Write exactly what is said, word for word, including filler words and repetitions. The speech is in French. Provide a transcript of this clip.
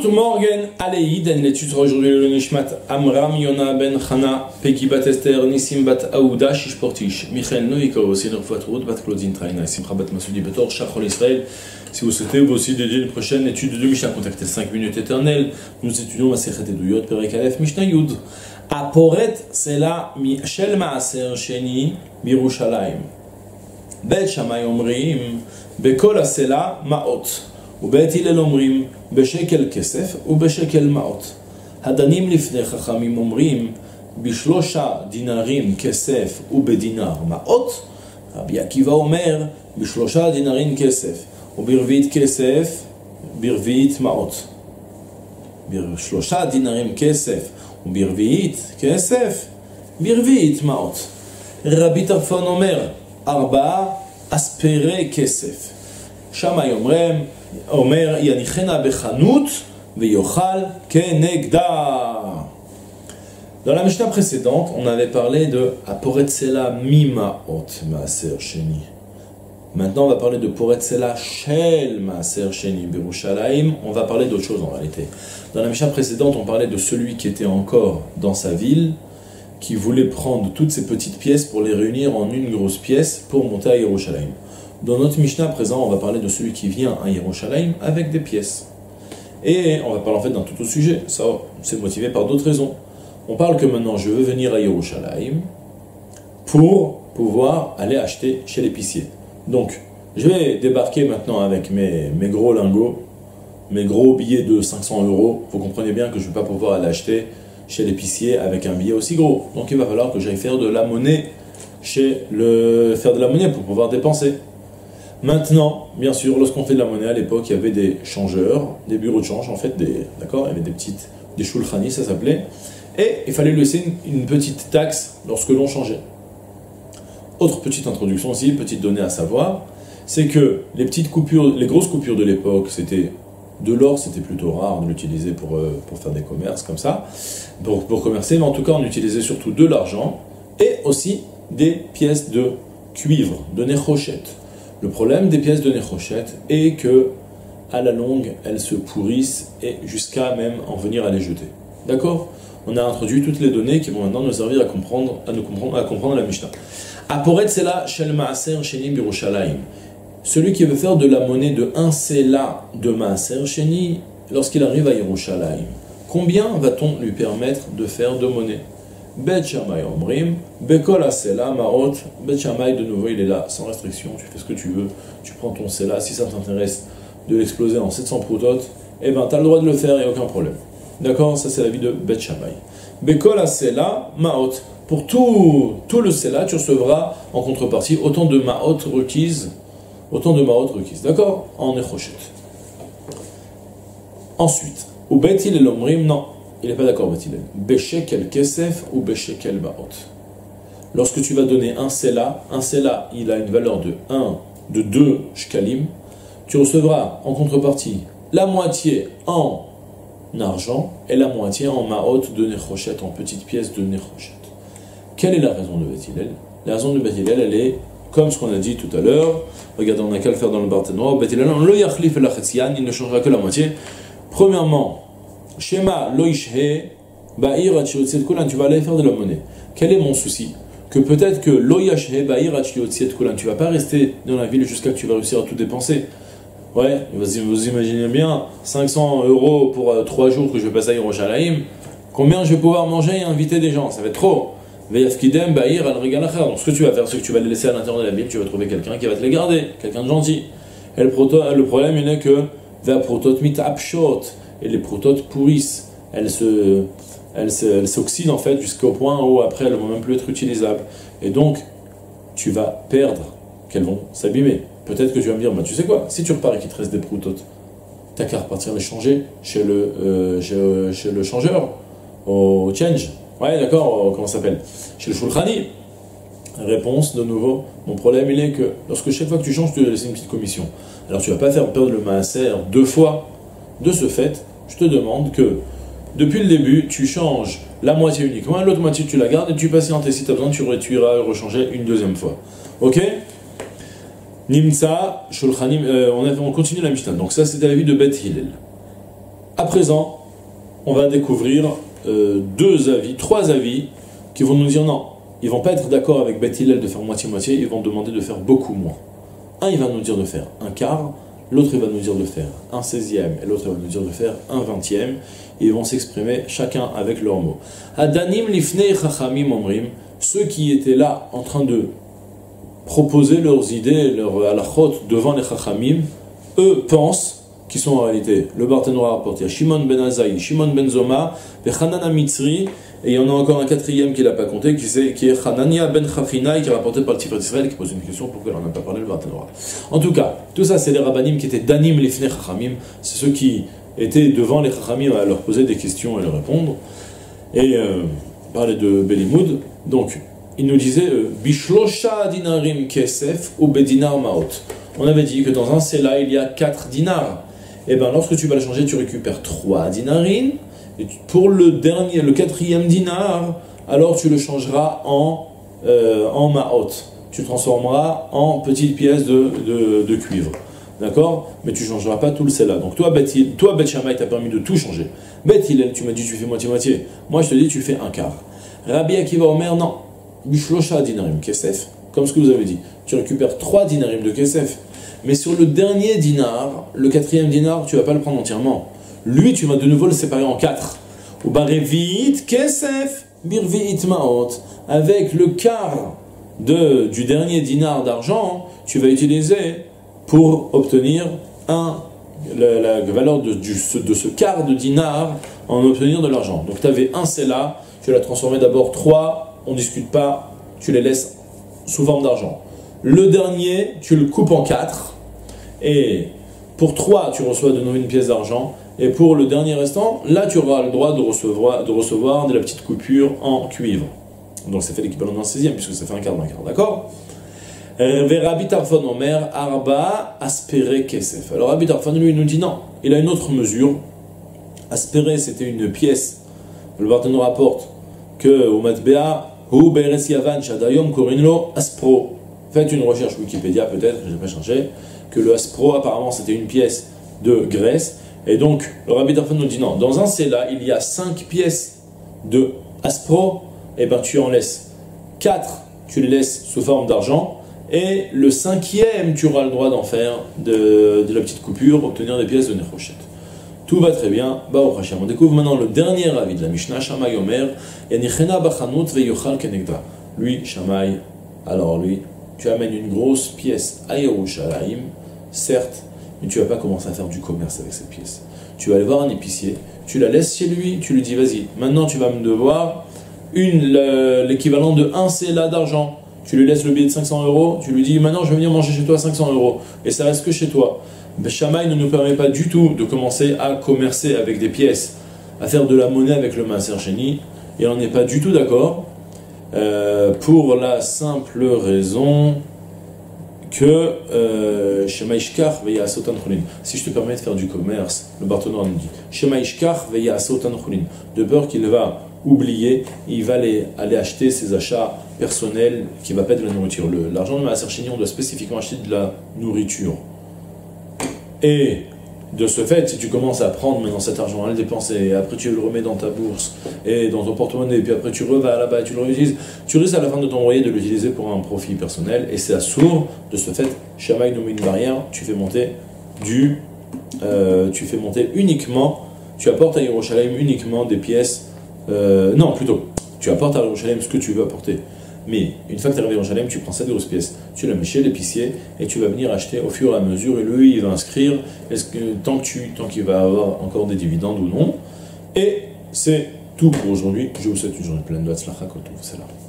Morgan Aleïd, l'étude sera aujourd'hui le Nishmat Amram Yona Ben Chana Peki Bat Esther Nissim Bat Aouda Shishportish Michael Novikov Sinor Fatroud Bat Claudine Traina Simcha Bat Masoudi Betor Shachol Israël. Si vous souhaitez vous aussi dédier une prochaine étude de Mishnah, contactez cinq minutes éternelles. Nous étudions Masechet Eduyot Perek Aleph Mishnah Yud. Aporet Sela Shel Maaser Sheni Birushalayim. Bet Shammai Omrim Bekol Asela Maot. ובית הלל אומרים בשקל כסף ובשקל מעות. הדנים לפני חכמים אומרים בשלושה דינרים כסף ובדינר מעות. רבי עקיבא אומר בשלושה דינרים כסף וברביעית כסף ברביעית מעות. בשלושה דינרים כסף וברביעית כסף ברביעית מעות. רבי טרפון אומר ארבעה אספרי כסף. שמאי אומרים אומר יניחנה בחנות ויאכל כנגדה. Dans la Mishnah précédente, on avait parlé de Aporetzela mimaot maaser sheni. Maintenant, on va parler de Poretzela shel maaser sheni birushalayim. On va parler d'autre chose en réalité. Dans la Mishnah précédente, on parlait de celui qui était encore dans sa ville, qui voulait prendre toutes ces petites pièces pour les réunir en une grosse pièce pour monter à Yerushalayim. Dans notre Mishnah présent, on va parler de celui qui vient à Yerushalayim avec des pièces. Et on va parler en fait d'un tout autre sujet. Ça, c'est motivé par d'autres raisons. On parle que maintenant, je veux venir à Yerushalayim pour pouvoir aller acheter chez l'épicier. Donc, je vais débarquer maintenant avec mes, mes gros lingots, mes gros billets de cinq cents euros. Vous comprenez bien que je ne vais pas pouvoir aller acheter chez l'épicier avec un billet aussi gros. Donc, il va falloir que j'aille faire de la monnaie chez le faire de la monnaie pour pouvoir dépenser. Maintenant, bien sûr, lorsqu'on fait de la monnaie à l'époque, il y avait des changeurs, des bureaux de change, en fait, des, d'accord, il y avait des petites, des shulchani, ça s'appelait, et il fallait laisser une, une petite taxe lorsque l'on changeait. Autre petite introduction aussi, petite donnée à savoir, c'est que les petites coupures, les grosses coupures de l'époque, c'était de l'or, c'était plutôt rare de l'utiliser pour, euh, pour faire des commerces comme ça, pour, pour commercer, mais en tout cas, on utilisait surtout de l'argent et aussi des pièces de cuivre, de nechochet. Le problème des pièces de nechochet est que, à la longue, elles se pourrissent et jusqu'à même en venir à les jeter. D'accord ? On a introduit toutes les données qui vont maintenant nous servir à comprendre, à nous comprendre, à comprendre la Mishnah. Aporet sela shel maaser sheni birushalayim. Celui qui veut faire de la monnaie de un sela de maaser sheni lorsqu'il arrive à Yerushalayim, combien va-t-on lui permettre de faire de monnaie ? Bet Shammai Omrim, Bekol Asela Maot, Bet Shammai de nouveau il est là, sans restriction, tu fais ce que tu veux, tu prends ton Sela, si ça t'intéresse de l'exploser en sept cents prototes, eh ben t'as le droit de le faire, il n'y a aucun problème. D'accord, ça c'est l'avis de Bet Shammai. Bekol Asela Maot, pour tout, tout le Sela, tu recevras en contrepartie autant de Maot requises, autant de Maot requises, d'accord, en Nechochet. Ensuite, ou Bet il Omrim, non. Il n'est pas d'accord, Batilel. Beshekel kesef ou beshekel baot. Lorsque tu vas donner un sela, un sela, il a une valeur de un, de deux shkalim, tu recevras en contrepartie la moitié en argent et la moitié en maot de nechochet, en petites pièces de nechochet. Quelle est la raison de Batilel ? La raison de Batilel, elle est, comme ce qu'on a dit tout à l'heure, regardez, on n'a qu'à le faire dans le Barthénois, Batilel, on le yachlif et la chetzian, il ne changera que la moitié. Premièrement, Shema loishhe ba'ir achiotziet kulan, tu vas aller faire de la monnaie. Quel est mon souci ? Que peut-être que loyashhe ba'ir achiotziet kulan, tu vas pas rester dans la ville jusqu'à que tu vas réussir à tout dépenser. Ouais, vous imaginez bien, cinq cents euros pour euh, trois jours que je vais passer à Yerushalayim, combien je vais pouvoir manger et inviter des gens ? Ça va être trop. Ve'yafkidem ba'ir al regalachar. Donc ce que tu vas faire, c'est que tu vas les laisser à l'intérieur de la ville, tu vas trouver quelqu'un qui va te les garder, quelqu'un de gentil. Et le, proto, le problème, il est que ve'aprotot mit apshot. Et les prototes pourrissent, elles, se, elles, se, elles s'oxydent en fait jusqu'au point où après elles ne vont même plus être utilisables. Et donc, tu vas perdre qu'elles vont s'abîmer. Peut-être que tu vas me dire, bah, tu sais quoi, si tu repars et qu'il te reste des prototes, t'as qu'à repartir les changer chez le, euh, chez, chez le changeur, au change. Ouais, d'accord, comment ça s'appelle ? Chez le shulchani. Réponse, de nouveau, mon problème il est que lorsque chaque fois que tu changes, tu dois laisser une petite commission. Alors tu vas pas faire perdre le maaser deux fois. De ce fait, je te demande que, depuis le début, tu changes la moitié uniquement, l'autre moitié tu la gardes et tu patientes. Et si tu as besoin, tu, tu iras rechanger une deuxième fois. Ok ? Nimsa, Shulchanim, euh, on, on continue la Mishnah. Donc ça, c'était l'avis de Bet Hillel. présent, on va découvrir euh, deux avis, trois avis qui vont nous dire non. Ils vont pas être d'accord avec Beth Hillel de faire moitié-moitié, ils vont demander de faire beaucoup moins. Un, il va nous dire de faire un quart, l'autre, il va nous dire de faire un seizième, et l'autre, il va nous dire de faire un vingtième. Ils vont s'exprimer chacun avec leurs mots. Adanim lifnei chachamim omrim, ceux qui étaient là en train de proposer leurs idées, leurs halachot devant les chachamim, eux pensent qui sont en réalité le Barthénois rapporté à Shimon ben Azaï, Shimon ben Zoma, et Hanan Amitzri, et il y en a encore un quatrième qui l'a pas compté, qui, est, qui est Hanania ben Chafina, qui est rapporté par le Tiferet Israël, qui pose une question pourquoi on n'a pas parlé le Barthénois. En tout cas, tout ça c'est les rabbanim qui étaient danim lifnei chachamim, c'est ceux qui étaient devant les chachamim à leur poser des questions et leur répondre, et euh, parler de Belimoud. Donc, il nous disait Bishlosha dinarim kesef ou bedinar maot. On avait dit que dans un sela il y a quatre dinars. Et bien lorsque tu vas le changer, tu récupères trois dinarines. Et pour le dernier, le quatrième dinar, alors tu le changeras en, euh, en maot. Tu le transformeras en petites pièces de, de, de cuivre. D'accord? Mais tu ne changeras pas tout le sela. Donc toi, Beth, toi, Beth Shammai, t'as permis de tout changer. Beth Hillel, tu m'as dit tu fais moitié-moitié. Moi, je te dis tu fais un quart. Rabbi Akiva Omer, non. Bishlosha dinarim kesef, comme ce que vous avez dit. Tu récupères trois dinarim de kesef. Mais sur le dernier dinar, le quatrième dinar, tu ne vas pas le prendre entièrement. Lui, tu vas de nouveau le séparer en quatre. Ou barevit kesef birvit maot. Avec le quart de, du dernier dinar d'argent, tu vas utiliser pour obtenir un, la, la valeur de, du, de ce quart de dinar en obtenir de l'argent. Donc tu avais un sela, tu l'as transformé d'abord trois, on ne discute pas, tu les laisses sous forme d'argent. Le dernier, tu le coupes en quatre, et pour trois, tu reçois de nouveau une pièce d'argent, et pour le dernier restant, là, tu auras le droit de recevoir, de recevoir de la petite coupure en cuivre. Donc, ça fait l'équivalent d'un seizième, puisque ça fait un quart d'un quart, d'accord? Rabbi Tarfon Omer, Arba, Aspéré, Kesef. Alors, Rabbi Tarfon, lui, nous dit non, il a une autre mesure. Aspéré, c'était une pièce, le Barthénois rapporte que au Matbea, Hu Beres Yavan, Shadayom, Korinlo, Aspro. Faites une recherche Wikipédia, peut-être, je n'ai pas cherché, que le Aspro, apparemment, c'était une pièce de Grèce. Et donc, le Rabbi Tarfon nous dit non, dans un Sela, il y a cinq pièces de Aspro, et bien tu en laisses quatre, tu les laisses sous forme d'argent, et le cinquième, tu auras le droit d'en faire de, de la petite coupure, obtenir des pièces de Nechoshet. Tout va très bien, Baruch Hashem. On découvre maintenant le dernier avis de la Mishnah, Shammai Omer, Yanichena bachanut veyochal kenegda. Lui, Shammai, alors lui, tu amènes une grosse pièce à Yerushalayim, certes, mais tu ne vas pas commencer à faire du commerce avec cette pièce. Tu vas aller voir un épicier, tu la laisses chez lui, tu lui dis vas-y, maintenant tu vas me devoir une, l'équivalent de un Sela d'argent. Tu lui laisses le billet de cinq cents euros, tu lui dis maintenant je vais venir manger chez toi cinq cents euros, et ça reste que chez toi. Mais Shammai ne nous permet pas du tout de commencer à commercer avec des pièces, à faire de la monnaie avec le Maaser Sheni, et on n'est pas du tout d'accord, euh, pour la simple raison que Shema Ishkar veya Sotan Chulin. Si je te permets de faire du commerce, le Barthénois nous dit Shema Ishkar veya Sotan Chulin, de peur qu'il va oublier, il va aller, aller acheter ses achats personnels qui ne va pas être de la nourriture. Le, l'argent de Maaser Sheni, on doit spécifiquement acheter de la nourriture. Et de ce fait, si tu commences à prendre maintenant cet argent, à le dépenser, et après tu le remets dans ta bourse et dans ton porte-monnaie, et puis après tu revas là-bas et tu le réutilises, tu risques à la fin de ton loyer de l'utiliser pour un profit personnel, et c'est assourd. De ce fait, Shammai nous met une barrière, tu fais monter du, euh, tu fais monter uniquement, tu apportes à Yerushalayim uniquement des pièces, euh, non plutôt, tu apportes à Yerushalayim ce que tu veux apporter. Mais une fois que tu arrives à Yerushalayim, tu prends cette grosse pièce, tu la mets chez l'épicier et tu vas venir acheter au fur et à mesure. Et lui, il va inscrire est-ce que, tant, que tu, tant qu'il va avoir encore des dividendes ou non. Et c'est tout pour aujourd'hui. Je vous souhaite une journée pleine de Hatzlacha Kol Tov. C'est là.